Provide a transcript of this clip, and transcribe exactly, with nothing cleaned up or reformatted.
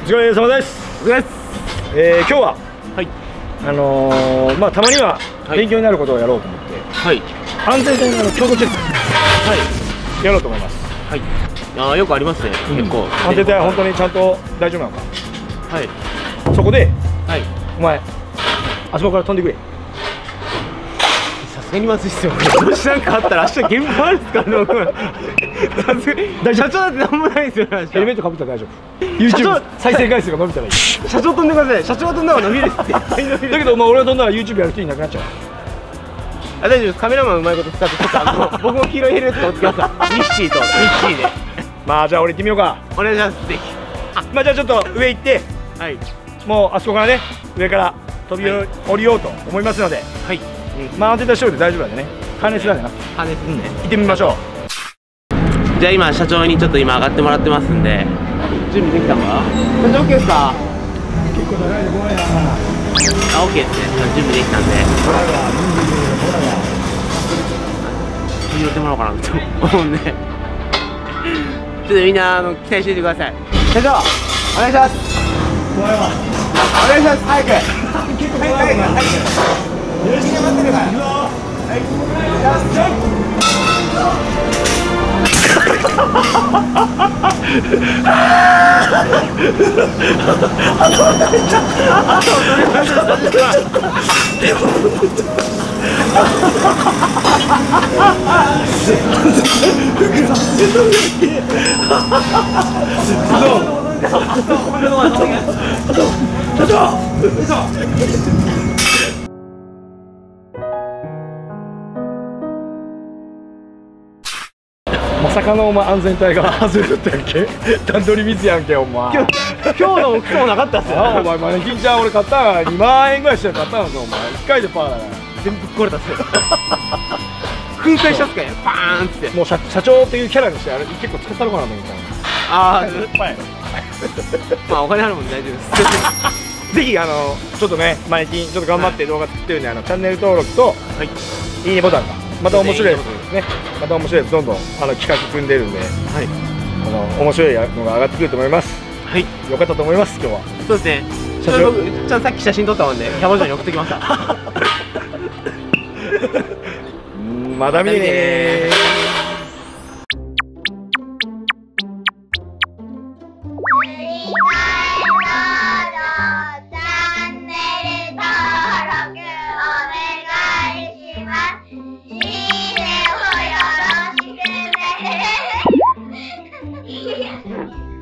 お疲れ様です。 お疲れ様です。 えー、今日ははいあのー、まあたまには勉強になることをやろうと思って、はい、安全性の強度チェックはいやろうと思います。 はい。ああよくありますね。うん、結構安全性は本当にちゃんと大丈夫なのか。はい。そこで、はい、お前あそこから飛んでくれ。 さすがにまずいっすよ。もしなんかあったら明日現場あるんですからね。さすがに社長だってなんもないですよ。 ヘルメットかぶったら大丈夫。YouTube 再生回数が伸びたらいい。 社長飛んでください。社長が飛んだら伸びるって。 だけどまあ俺が飛んだら YouTube やる人いなくなっちゃう。 あ、大丈夫です。カメラマンうまいこと使ってちょっとあの僕も黄色いヘルメットをつけました。ミッシーとミッシーで。 まあじゃあ俺行ってみようか。 お願いします。ぜひ。 まあじゃあちょっと上行って、はい、もうあそこからね上から飛び降りようと思いますので、はい、まあ安全対象で大丈夫なんでね。ハーネスなんでな。ハーネスですね。行ってみましょう。 じゃあ今社長にちょっと今上がってもらってますんで、準備できたのかな。社長 OK ですか。 結構長いで怖いな。 あ、 OK ですね。準備できたんで乗ってもらおうかなと思うんで、ちょっとみんなあの期待していてください。社長お願いします。 怖いわ。 お願いします。早く結構怖いわ。早く早くよろしく待ってるから。行くぞ。はい、じゃまさかのお前安全帯が外れたっけ。段取りミスやんけお前。 今日今日のクソもなかったっすよ。 お前マネキンちゃん俺買ったのにまんえんぐらいして買ったのぞお前。いっかいでパーだから全部ぶっ壊れたっすよ。空壊しちゃったからパーンって。 もう社社長っていうキャラにしてあれ結構使ったのかなと思ったの。 ああまあお金あるもん大丈夫です。 ぜひあのちょっとねマネキンちょっと頑張って動画作ってるんで、あのチャンネル登録といいねボタンがまた面白いやつですね。また面白いやつどんどんあの企画組んでるんで、はい、あの面白いのが上がってくると思います。はい、よかったと思います今日は。 そうですね。社長僕ちゃんとさっき写真撮ったもんでキャバ嬢に送ってきました。 また見てねー。 いいねをよろしくね。